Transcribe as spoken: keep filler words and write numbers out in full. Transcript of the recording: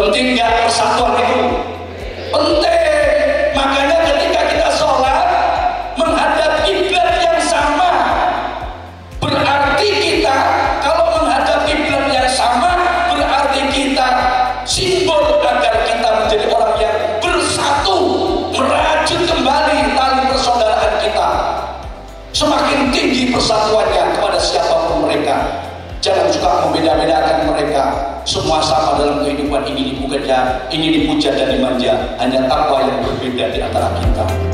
Penting nggak persatuan itu? Penting. Makanya ketika kita sholat menghadap kiblat yang sama, berarti kita kalau menghadap kiblat yang sama berarti kita simbol agar kita menjadi orang yang bersatu, merajut kembali tali persaudaraan kita. Semakin tinggi persatuannya kepada siapapun mereka. Jangan suka membeda-bedakan mereka. Semua sama dalam kehidupan ini, dipuja, ini dipuja dan dimanja. Hanya takwa yang berbeda di antara kita.